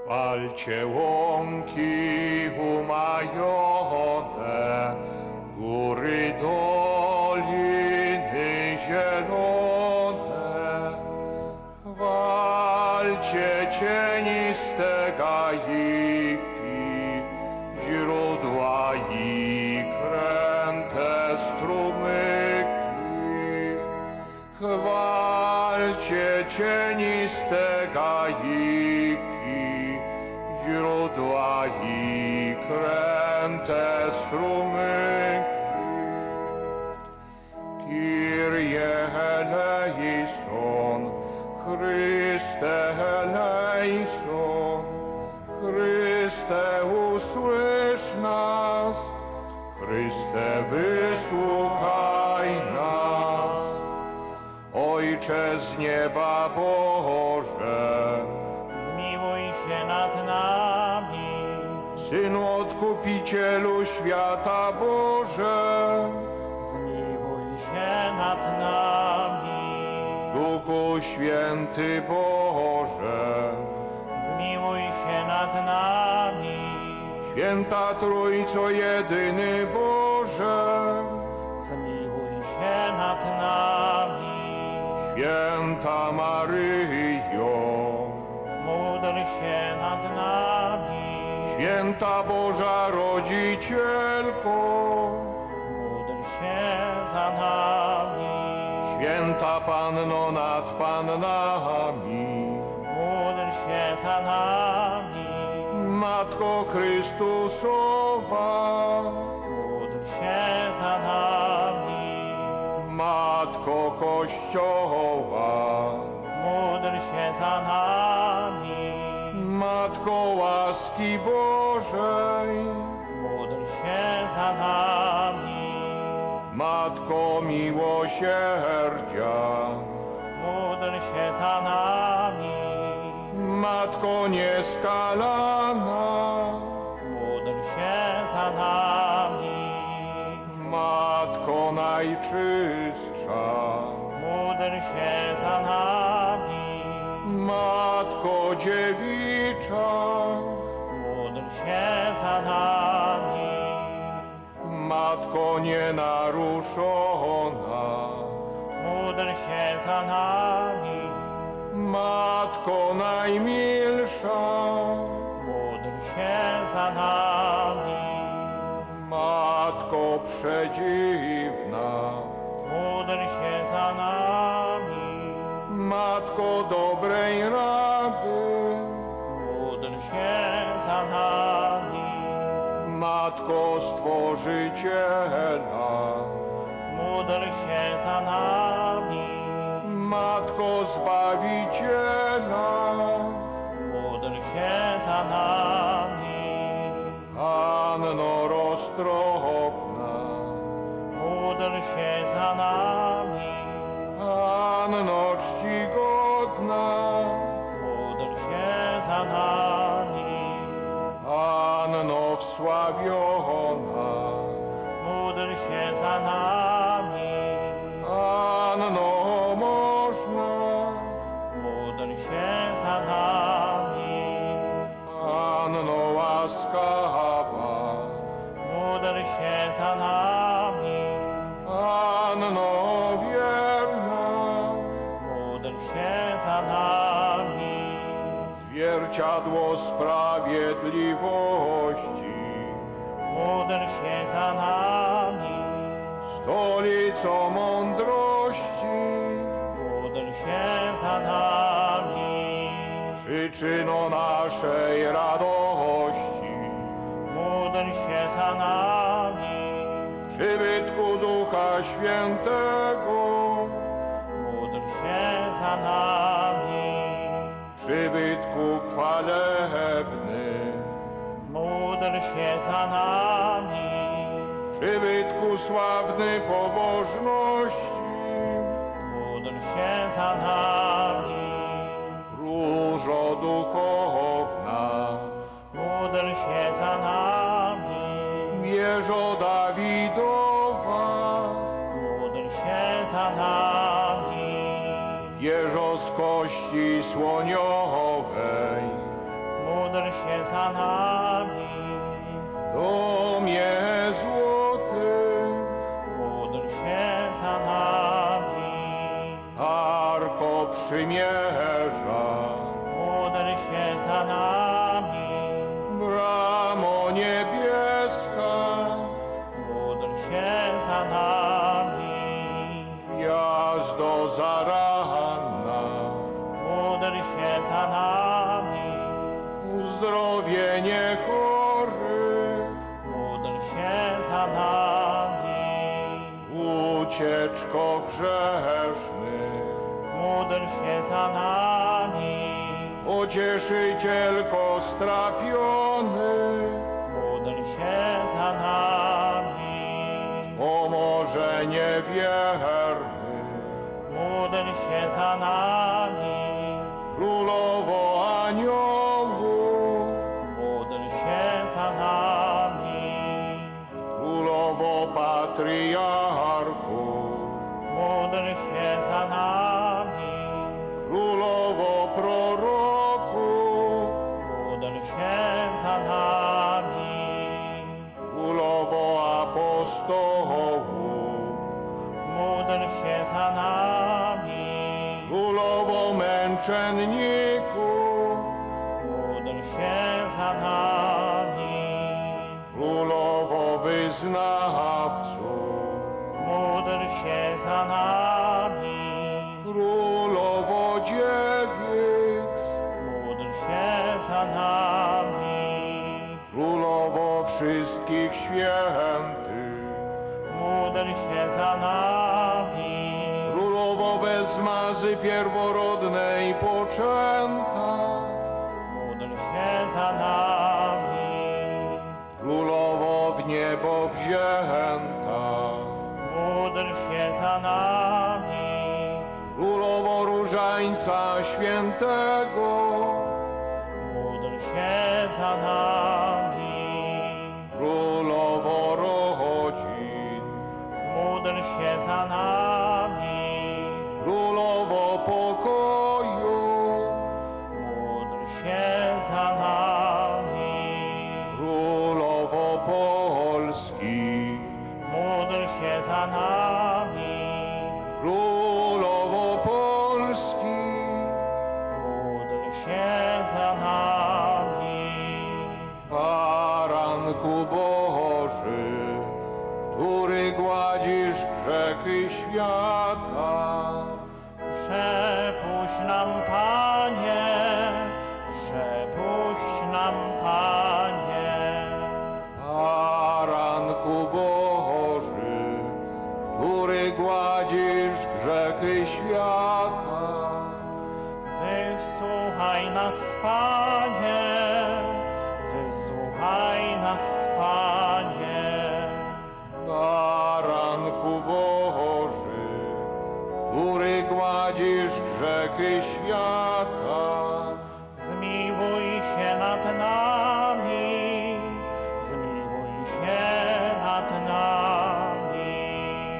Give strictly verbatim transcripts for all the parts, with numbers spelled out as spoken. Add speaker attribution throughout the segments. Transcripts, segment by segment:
Speaker 1: Chwalcie łąki umajone, góry, doliny zielone. Chwalcie cieniste gajiki, źródła i kręte strumyki. Chwalcie cieniste gajiki, źródła i kręte strumyki. Kyrie eleison, Chryste eleison, Chryste usłysz nas, Chryste wysłuchaj nas. Ojcze z nieba Boże,
Speaker 2: zmiłuj się nad nami.
Speaker 1: Synu Odkupicielu świata Boże,
Speaker 2: zmiłuj się nad nami.
Speaker 1: Duchu Święty Boże,
Speaker 2: zmiłuj się nad nami.
Speaker 1: Święta Trójco jedyny Boże,
Speaker 2: zmiłuj się nad nami.
Speaker 1: Święta Maryjo,
Speaker 2: módl się nad nami.
Speaker 1: Święta Boża Rodzicielko,
Speaker 2: módl się za nami.
Speaker 1: Święta Panno nad Pannami,
Speaker 2: módl się za nami.
Speaker 1: Matko Chrystusowa,
Speaker 2: módl się za nami.
Speaker 1: Matko Kościoła,
Speaker 2: módl się za nami.
Speaker 1: Matko łaski Bożej,
Speaker 2: módl się za nami.
Speaker 1: Matko miłosierdzia,
Speaker 2: módl się za nami.
Speaker 1: Matko nieskalana,
Speaker 2: módl się za nami.
Speaker 1: Matko najczystsza,
Speaker 2: módl się za nami.
Speaker 1: Matko dziewicza,
Speaker 2: módl się za nami.
Speaker 1: Matko nienaruszona,
Speaker 2: módl się za nami.
Speaker 1: Matko najmilsza,
Speaker 2: módl się za nami.
Speaker 1: Matko przedziwna,
Speaker 2: módl się za nami.
Speaker 1: Matko dobrej rady,
Speaker 2: módl się za nami.
Speaker 1: Matko Stworzyciela,
Speaker 2: módl się za nami.
Speaker 1: Matko Zbawiciela,
Speaker 2: módl się za nami.
Speaker 1: Panno roztropna,
Speaker 2: módl się za nami.
Speaker 1: Panno czcigodna,
Speaker 2: módl się za nami.
Speaker 1: Panno wsławiona,
Speaker 2: módl się za nami.
Speaker 1: Panno można,
Speaker 2: módl się za nami.
Speaker 1: Panno łaskawa,
Speaker 2: módl się za nami.
Speaker 1: Panno wierna,
Speaker 2: módl się za nami.
Speaker 1: zwierciadło sprawiedliwości,
Speaker 2: módl się za nami.
Speaker 1: stolico mądrości,
Speaker 2: módl się za nami.
Speaker 1: przyczyno naszej radości,
Speaker 2: módl się za nami.
Speaker 1: przybytku Ducha Świętego,
Speaker 2: módl się za nami.
Speaker 1: przybytku chwalebny,
Speaker 2: módl się za nami.
Speaker 1: przybytku sławny pobożności,
Speaker 2: módl się za nami.
Speaker 1: różo duchowna,
Speaker 2: módl się za nami.
Speaker 1: wieżo Dawidowa,
Speaker 2: módl się za nami.
Speaker 1: wieżo z kości słoniowej,
Speaker 2: módl módl się za nami.
Speaker 1: Domie złoty,
Speaker 2: Módl się za nami.
Speaker 1: Arko Przymierza,
Speaker 2: Módl się za nami.
Speaker 1: Bramo niebieska,
Speaker 2: Módl się za nami.
Speaker 1: Gwiazdo zaranna,
Speaker 2: Módl się za nami.
Speaker 1: uzdrowienie chorych,
Speaker 2: Módl się za nami.
Speaker 1: ucieczko grzesznych,
Speaker 2: Módl się za nami.
Speaker 1: pocieszycielko strapionych,
Speaker 2: Módl się za nami.
Speaker 1: pomożenie wiernych,
Speaker 2: Módl się za nami.
Speaker 1: królowo aniołów,
Speaker 2: Módl się za nami.
Speaker 1: królowo patriarchów,
Speaker 2: Módl się za nami.
Speaker 1: królowo proroków,
Speaker 2: Módl się za nami.
Speaker 1: królowo apostołów,
Speaker 2: Módl się za nami.
Speaker 1: królowo męczenników,
Speaker 2: Módl się za nami.
Speaker 1: królowo wyznawców,
Speaker 2: Módl się za nami.
Speaker 1: królowo dziewic,
Speaker 2: Módl się za nami.
Speaker 1: królowo wszystkich świętych,
Speaker 2: Módl się za nami.
Speaker 1: królowo bez mazy pierworodnej poczęta,
Speaker 2: Módl się za nami.
Speaker 1: królowo w niebo wzięta,
Speaker 2: Módl się za nami.
Speaker 1: królowo różańca świętego,
Speaker 2: Módl się za nami.
Speaker 1: królowo rodzin,
Speaker 2: Módl się za nami.
Speaker 1: królowo pokoju,
Speaker 2: Módl się za nami.
Speaker 1: królowo Polski,
Speaker 2: Módl się za nami.
Speaker 1: królowo Polski,
Speaker 2: Módl się za nami.
Speaker 1: Baranku Boży, który gładzisz grzechy świata,
Speaker 2: Przepuść nam, Panie, przepuść nam, Panie.
Speaker 1: Baranku Boży, który gładzisz grzechy świata,
Speaker 2: Wysłuchaj nas, Panie, wysłuchaj nas, Panie.
Speaker 1: Baranku Boży, który gładzisz grzechy świata,
Speaker 2: Zmiłuj się nad nami, zmiłuj się nad nami.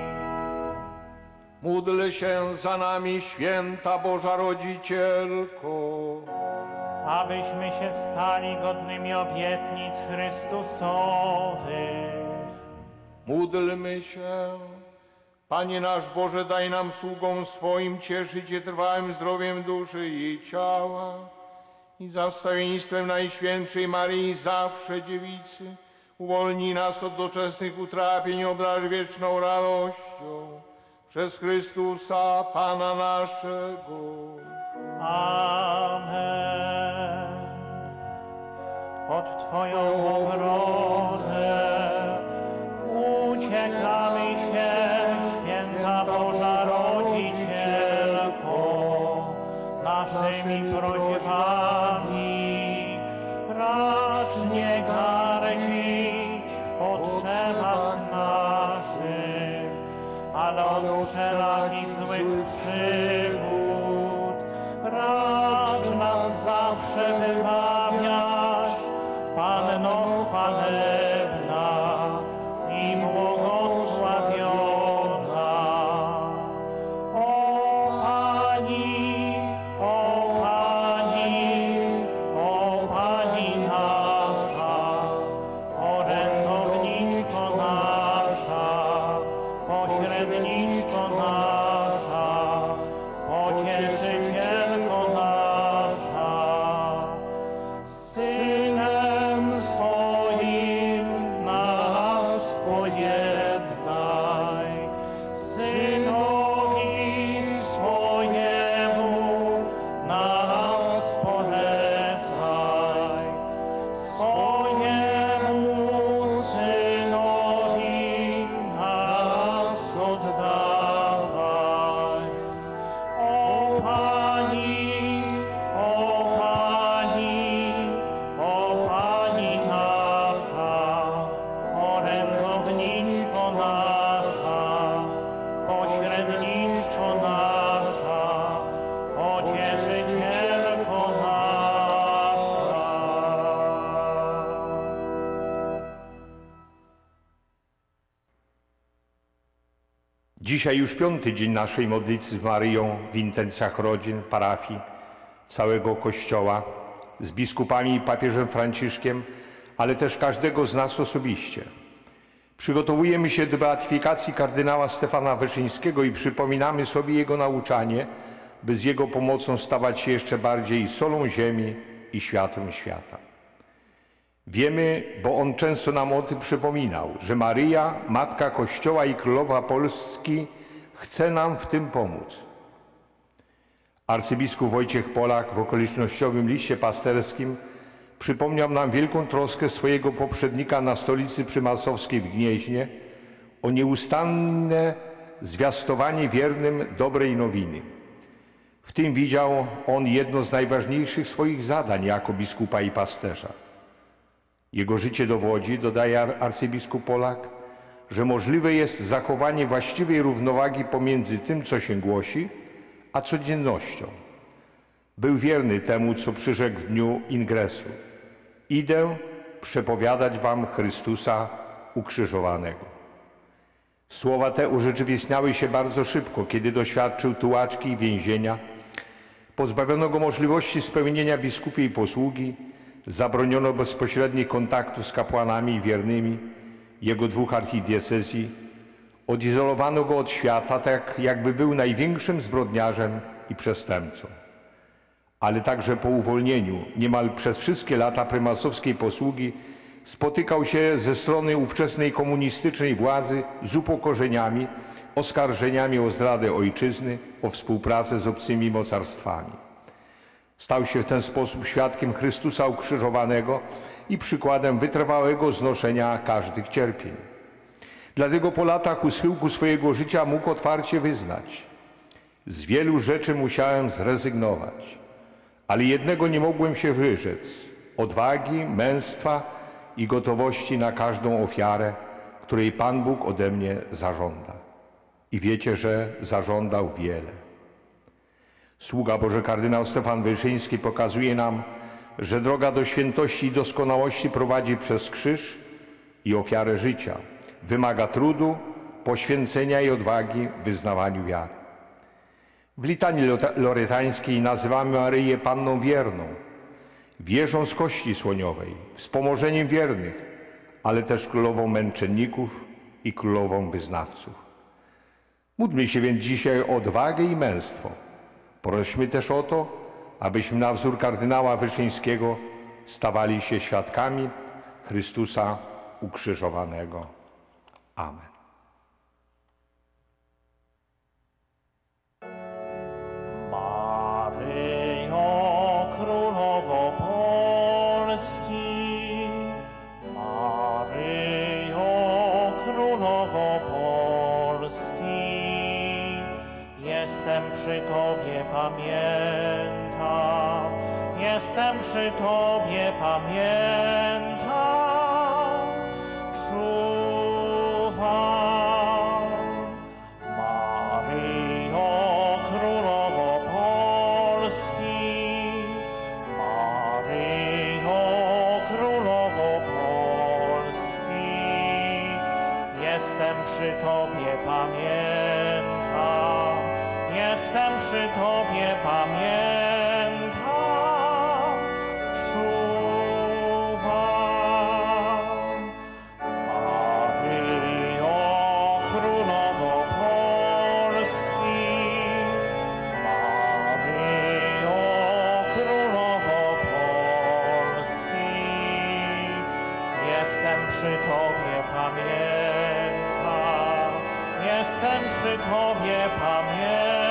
Speaker 1: módl się za nami, święta Boża Rodzicielko,
Speaker 2: abyśmy się stali godnymi obietnic Chrystusowych.
Speaker 1: módlmy się. Panie nasz Boże, daj nam sługom swoim cieszyć się trwałym zdrowiem duszy i ciała i za wstawiennictwem Najświętszej Maryi zawsze Dziewicy uwolnij nas od doczesnych utrapień i obdarz wieczną radością przez Chrystusa Pana naszego.
Speaker 2: Amen. Pod Twoją obronę uciekamy się, święta Boża Rodzicielko, naszymi prośbami. Racz nie gardzić w potrzebach naszych, ale od wszelakich złych przygód racz nas zawsze wybawiać, Panno chwalebna i błogosławiona. O Pani, o Pani, o Pani pojednaj, Synowi swojemu nas polecaj, swojemu Synowi nas oddawaj. O Pani, o Pani, o Pani nasza, orędowniczko nasza, pośredniczko nasza, pocieszycielko nasza.
Speaker 1: Dzisiaj już piąty dzień naszej modlitwy z Maryją w intencjach rodzin, parafii, całego Kościoła, z biskupami i papieżem Franciszkiem, ale też każdego z nas osobiście. Przygotowujemy się do beatyfikacji kardynała Stefana Wyszyńskiego i przypominamy sobie jego nauczanie, by z jego pomocą stawać się jeszcze bardziej solą ziemi i światłem świata. Wiemy, bo on często nam o tym przypominał, że Maryja, Matka Kościoła i Królowa Polski, chce nam w tym pomóc. Arcybiskup Wojciech Polak w okolicznościowym liście pasterskim przypomniał nam wielką troskę swojego poprzednika na stolicy przymasowskiej w Gnieźnie o nieustanne zwiastowanie wiernym dobrej nowiny. W tym widział on jedno z najważniejszych swoich zadań jako biskupa i pasterza. Jego życie dowodzi, dodaje arcybiskup Polak, że możliwe jest zachowanie właściwej równowagi pomiędzy tym, co się głosi, a codziennością. Był wierny temu, co przyrzekł w dniu ingresu. Idę przepowiadać wam Chrystusa ukrzyżowanego. Słowa te urzeczywistniały się bardzo szybko, kiedy doświadczył tułaczki i więzienia. Pozbawiono go możliwości spełnienia biskupiej posługi, zabroniono bezpośrednich kontaktów z kapłanami wiernymi jego dwóch archidiecezji, odizolowano go od świata, tak jakby był największym zbrodniarzem i przestępcą. Ale także po uwolnieniu, niemal przez wszystkie lata prymasowskiej posługi, spotykał się ze strony ówczesnej komunistycznej władzy z upokorzeniami, oskarżeniami o zdradę ojczyzny, o współpracę z obcymi mocarstwami. Stał się w ten sposób świadkiem Chrystusa ukrzyżowanego i przykładem wytrwałego znoszenia każdych cierpień. Dlatego po latach u schyłku swojego życia mógł otwarcie wyznać: z wielu rzeczy musiałem zrezygnować, ale jednego nie mogłem się wyrzec: odwagi, męstwa i gotowości na każdą ofiarę, której Pan Bóg ode mnie zażąda. I wiecie, że zażądał wiele. Sługa Boży kardynał Stefan Wyszyński pokazuje nam, że droga do świętości i doskonałości prowadzi przez krzyż i ofiarę życia. Wymaga trudu, poświęcenia i odwagi w wyznawaniu wiary. W litanii loretańskiej nazywamy Maryję Panną Wierną, wieżą z kości słoniowej, wspomożeniem wiernych, ale też królową męczenników i królową wyznawców. Módlmy się więc dzisiaj o odwagę i męstwo. Prośmy też o to, abyśmy na wzór kardynała Wyszyńskiego stawali się świadkami Chrystusa ukrzyżowanego. Amen.
Speaker 2: Maryjo, Królowo Polski, Maryjo, Królowo Polski, jestem przy Tobie, pamiętam, jestem przy Tobie, pamiętam, czuwam. Maryjo, Królowo Polski, Maryjo, Królowo Polski, jestem przy Tobie, pamiętam, jestem przy Tobie, pamiętam, czuwam. Maryjo, Królowo Polski, Maryjo, Królowo Polski, jestem przy Tobie, pamiętam, jestem przy Tobie, pamiętaj.